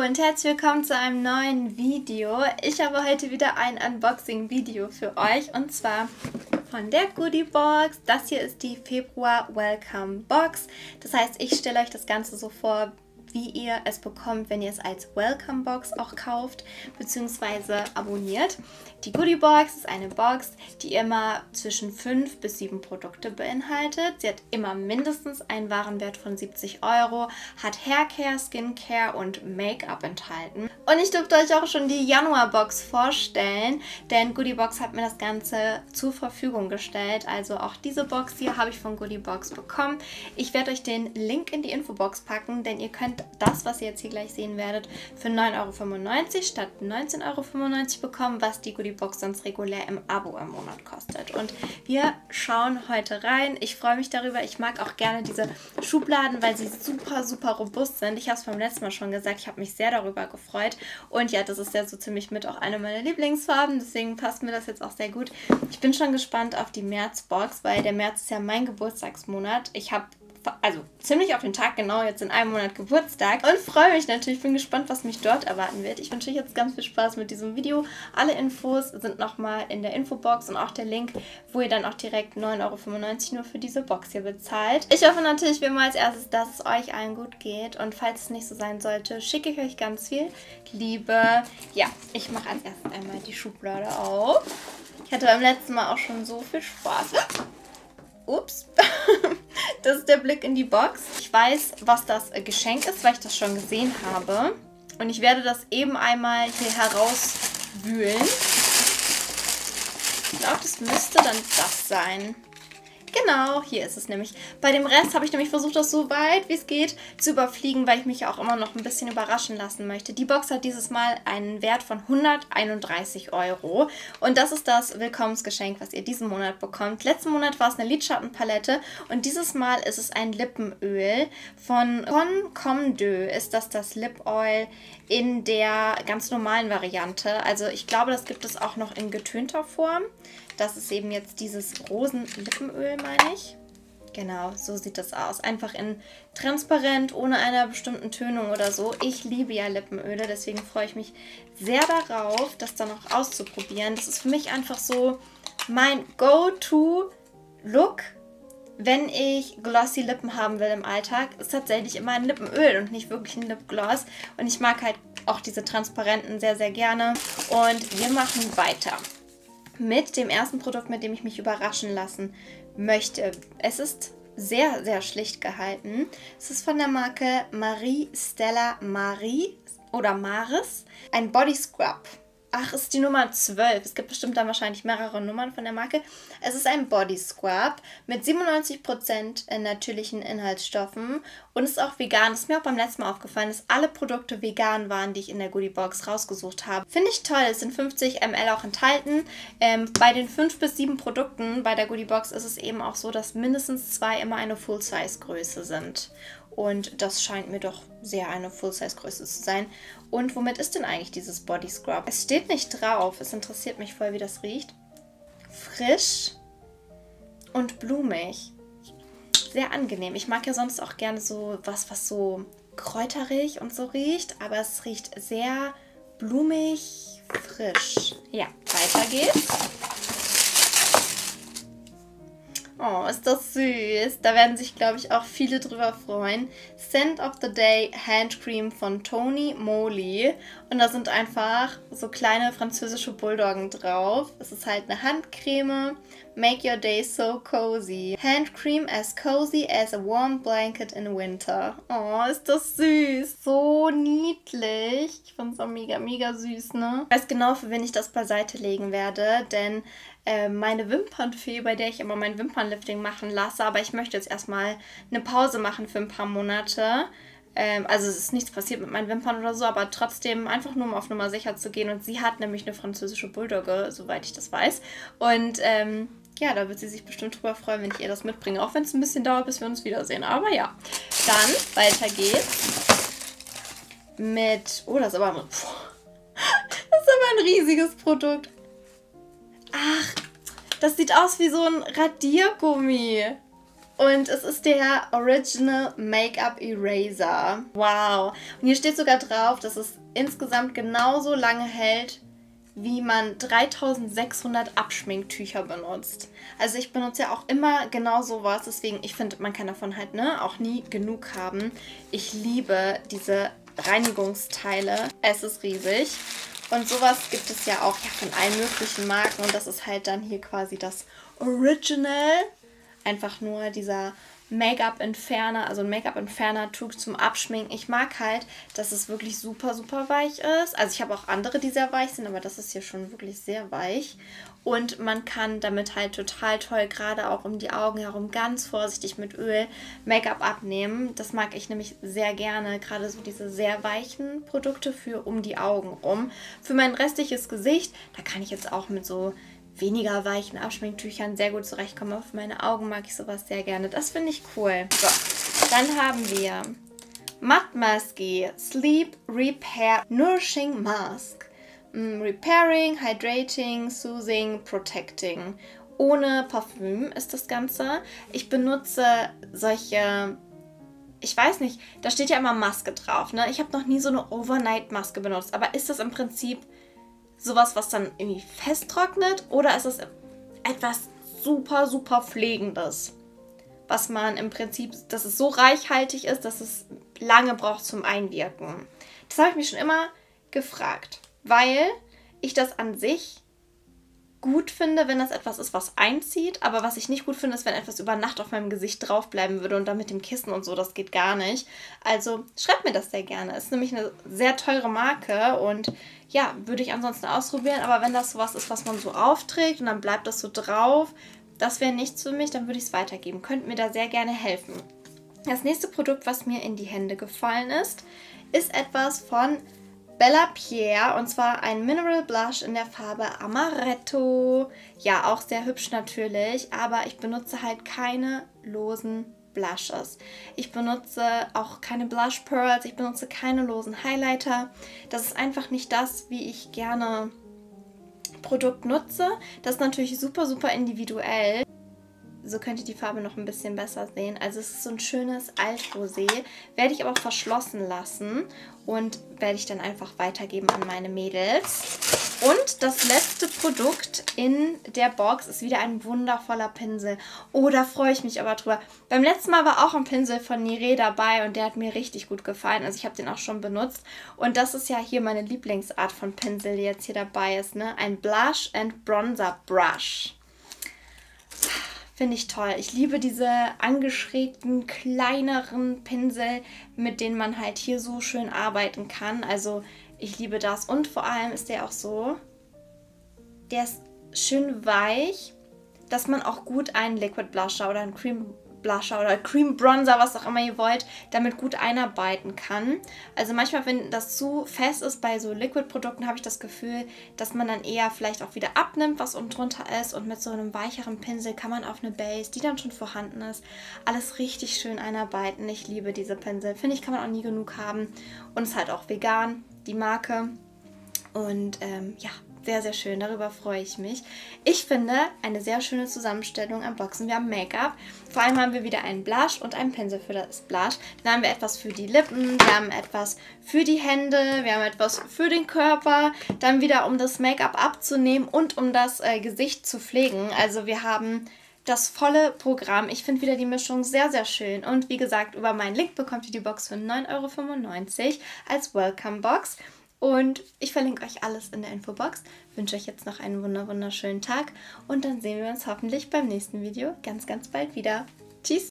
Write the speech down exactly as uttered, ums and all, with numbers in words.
und herzlich willkommen zu einem neuen Video. Ich habe heute wieder ein Unboxing-Video für euch und zwar von der Goodie Box. Das hier ist die Februar Welcome Box. Das heißt, ich stelle euch das Ganze so vor, wie ihr es bekommt, wenn ihr es als Welcome Box auch kauft bzw. abonniert. Die Goodie Box ist eine Box, die immer zwischen fünf bis sieben Produkte beinhaltet. Sie hat immer mindestens einen Warenwert von siebzig Euro, hat Haircare, Skincare und Make-up enthalten. Und ich durfte euch auch schon die Januar-Box vorstellen, denn Goodie Box hat mir das Ganze zur Verfügung gestellt. Also auch diese Box hier habe ich von Goodie Box bekommen. Ich werde euch den Link in die Infobox packen, denn ihr könnt das, was ihr jetzt hier gleich sehen werdet, für neun Euro fünfundneunzig statt neunzehn Euro fünfundneunzig bekommen, was die Goodie Box sonst regulär im Abo im Monat kostet. Und wir schauen heute rein. Ich freue mich darüber. Ich mag auch gerne diese Schubladen, weil sie super, super robust sind. Ich habe es beim letzten Mal schon gesagt. Ich habe mich sehr darüber gefreut. Und ja, das ist ja so ziemlich mit auch eine meiner Lieblingsfarben. Deswegen passt mir das jetzt auch sehr gut. Ich bin schon gespannt auf die März-Box, weil der März ist ja mein Geburtstagsmonat. Ich habe also ziemlich auf den Tag genau jetzt in einem Monat Geburtstag und freue mich natürlich, bin gespannt, was mich dort erwarten wird. Ich wünsche euch jetzt ganz viel Spaß mit diesem Video. Alle Infos sind nochmal in der Infobox und auch der Link, wo ihr dann auch direkt neun Euro fünfundneunzig nur für diese Box hier bezahlt. Ich hoffe natürlich wie immer als erstes, dass es euch allen gut geht und falls es nicht so sein sollte, schicke ich euch ganz viel Liebe. Ja, ich mache als erstes einmal die Schublade auf. Ich hatte beim letzten Mal auch schon so viel Spaß. Ups, das ist der Blick in die Box. Ich weiß, was das Geschenk ist, weil ich das schon gesehen habe. Und ich werde das eben einmal hier herauswühlen. Ich glaube, das müsste dann das sein. Genau, hier ist es nämlich. Bei dem Rest habe ich nämlich versucht, das so weit wie es geht zu überfliegen, weil ich mich ja auch immer noch ein bisschen überraschen lassen möchte. Die Box hat dieses Mal einen Wert von hunderteinunddreißig Euro und das ist das Willkommensgeschenk, was ihr diesen Monat bekommt. Letzten Monat war es eine Lidschattenpalette und dieses Mal ist es ein Lippenöl. Von Con Comme deux ist das das Lip Oil in der ganz normalen Variante. Also ich glaube, das gibt es auch noch in getönter Form. Das ist eben jetzt dieses Rosen-Lippenöl, meine ich. Genau, so sieht das aus. Einfach in transparent, ohne einer bestimmten Tönung oder so. Ich liebe ja Lippenöle, deswegen freue ich mich sehr darauf, das dann auch auszuprobieren. Das ist für mich einfach so mein Go-To-Look, wenn ich glossy Lippen haben will im Alltag. Ist tatsächlich immer ein Lippenöl und nicht wirklich ein Lipgloss. Und ich mag halt auch diese transparenten sehr, sehr gerne. Und wir machen weiter mit dem ersten Produkt, mit dem ich mich überraschen lassen möchte. Es ist sehr, sehr schlicht gehalten. Es ist von der Marke Marie Stella Marie oder Maris. Ein Body Scrub. Ach, ist die Nummer zwölf. Es gibt bestimmt dann wahrscheinlich mehrere Nummern von der Marke. Es ist ein Body Scrub mit siebenundneunzig Prozent natürlichen Inhaltsstoffen und ist auch vegan. Das ist mir auch beim letzten Mal aufgefallen, dass alle Produkte vegan waren, die ich in der Goodie Box rausgesucht habe. Finde ich toll. Es sind fünfzig Milliliter auch enthalten. Ähm, bei den fünf bis sieben Produkten bei der Goodie Box ist es eben auch so, dass mindestens zwei immer eine Full-Size-Größe sind. Und das scheint mir doch sehr eine Full-Size-Größe zu sein. Und womit ist denn eigentlich dieses Body Scrub? Es steht nicht drauf. Es interessiert mich voll, wie das riecht. Frisch und blumig. Sehr angenehm. Ich mag ja sonst auch gerne so was, was so kräuterig und so riecht. Aber es riecht sehr blumig, frisch. Ja, weiter geht's. Oh, ist das süß. Da werden sich, glaube ich, auch viele drüber freuen. Scent of the Day Handcreme von Tony Moly. Und da sind einfach so kleine französische Bulldoggen drauf. Es ist halt eine Handcreme. Make your day so cozy. Handcreme as cozy as a warm blanket in winter. Oh, ist das süß. So niedlich. Ich finde es auch mega, mega süß, ne? Ich weiß genau, für wen ich das beiseite legen werde, denn meine Wimpernfee, bei der ich immer mein Wimpernlifting machen lasse, aber ich möchte jetzt erstmal eine Pause machen für ein paar Monate. Ähm, also es ist nichts passiert mit meinen Wimpern oder so, aber trotzdem einfach nur um auf Nummer sicher zu gehen. Und sie hat nämlich eine französische Bulldogge, soweit ich das weiß. Und ähm, ja, da wird sie sich bestimmt drüber freuen, wenn ich ihr das mitbringe. Auch wenn es ein bisschen dauert, bis wir uns wiedersehen. Aber ja, dann weiter geht's mit... Oh, das ist aber... Das ist aber ein riesiges Produkt. Ach, das sieht aus wie so ein Radiergummi. Und es ist der Original Make-up Eraser. Wow. Und hier steht sogar drauf, dass es insgesamt genauso lange hält, wie man dreitausendsechshundert Abschminktücher benutzt. Also ich benutze ja auch immer genau sowas, deswegen, ich finde, man kann davon halt ne, auch nie genug haben. Ich liebe diese Reinigungsteile. Es ist riesig. Und sowas gibt es ja auch ja, von allen möglichen Marken. Und das ist halt dann hier quasi das Original. Einfach nur dieser Make-up-Entferner, also ein Make-up-Entferner-Tuch zum Abschminken. Ich mag halt, dass es wirklich super, super weich ist. Also ich habe auch andere, die sehr weich sind, aber das ist hier schon wirklich sehr weich. Und man kann damit halt total toll, gerade auch um die Augen herum, ganz vorsichtig mit Öl Make-up abnehmen. Das mag ich nämlich sehr gerne, gerade so diese sehr weichen Produkte für um die Augen rum. Für mein restliches Gesicht, da kann ich jetzt auch mit so weniger weichen Abschminktüchern sehr gut zurechtkommen. Aber für meine Augen mag ich sowas sehr gerne. Das finde ich cool. So, dann haben wir Matte Masky Sleep Repair Nourishing Mask. Mm, repairing, Hydrating, Soothing, Protecting. Ohne Parfüm ist das Ganze. Ich benutze solche... Ich weiß nicht, da steht ja immer Maske drauf. Ne? Ich habe noch nie so eine Overnight-Maske benutzt. Aber ist das im Prinzip sowas, was dann irgendwie festtrocknet, oder ist es etwas super, super Pflegendes, was man im Prinzip, dass es so reichhaltig ist, dass es lange braucht zum Einwirken? Das habe ich mich schon immer gefragt, weil ich das an sich gut finde, wenn das etwas ist, was einzieht, aber was ich nicht gut finde, ist, wenn etwas über Nacht auf meinem Gesicht draufbleiben würde und dann mit dem Kissen und so, das geht gar nicht. Also schreibt mir das sehr gerne. Es ist nämlich eine sehr teure Marke und ja, würde ich ansonsten ausprobieren, aber wenn das sowas ist, was man so aufträgt und dann bleibt das so drauf, das wäre nichts für mich, dann würde ich es weitergeben. Könnt mir da sehr gerne helfen. Das nächste Produkt, was mir in die Hände gefallen ist, ist etwas von Bella Pierre, und zwar ein Mineral Blush in der Farbe Amaretto. Ja, auch sehr hübsch natürlich, aber ich benutze halt keine losen Blushes. Ich benutze auch keine Blush Pearls, ich benutze keine losen Highlighter. Das ist einfach nicht das, wie ich gerne Produkt nutze. Das ist natürlich super, super individuell. So könnt ihr die Farbe noch ein bisschen besser sehen. Also es ist so ein schönes Altrosé. Werde ich aber auch verschlossen lassen und werde ich dann einfach weitergeben an meine Mädels. Und das letzte Produkt in der Box ist wieder ein wundervoller Pinsel. Oh, da freue ich mich aber drüber. Beim letzten Mal war auch ein Pinsel von Niré dabei und der hat mir richtig gut gefallen. Also ich habe den auch schon benutzt. Und das ist ja hier meine Lieblingsart von Pinsel, die jetzt hier dabei ist, ne? Ein Blush and Bronzer Brush. Finde ich toll. Ich liebe diese angeschrägten, kleineren Pinsel, mit denen man halt hier so schön arbeiten kann. Also ich liebe das. Und vor allem ist der auch so, der ist schön weich, dass man auch gut einen Liquid Blusher oder einen Cream Blusher oder Cream Bronzer, was auch immer ihr wollt, damit gut einarbeiten kann. Also manchmal, wenn das zu fest ist bei so Liquid-Produkten, habe ich das Gefühl, dass man dann eher vielleicht auch wieder abnimmt, was unten drunter ist, und mit so einem weicheren Pinsel kann man auf eine Base, die dann schon vorhanden ist, alles richtig schön einarbeiten. Ich liebe diese Pinsel. Finde ich, kann man auch nie genug haben. Und ist halt auch vegan, die Marke. Und ähm, ja, sehr, sehr schön. Darüber freue ich mich. Ich finde, eine sehr schöne Zusammenstellung am Boxen. Wir haben Make-up. Vor allem haben wir wieder einen Blush und einen Pinsel für das Blush. Dann haben wir etwas für die Lippen. Wir haben etwas für die Hände. Wir haben etwas für den Körper. Dann wieder, um das Make-up abzunehmen und um das äh, Gesicht zu pflegen. Also wir haben das volle Programm. Ich finde wieder die Mischung sehr, sehr schön. Und wie gesagt, über meinen Link bekommt ihr die Box für neun Euro fünfundneunzig als Welcome-Box. Und ich verlinke euch alles in der Infobox. Ich wünsche euch jetzt noch einen wunderschönen Tag und dann sehen wir uns hoffentlich beim nächsten Video ganz, ganz bald wieder. Tschüss!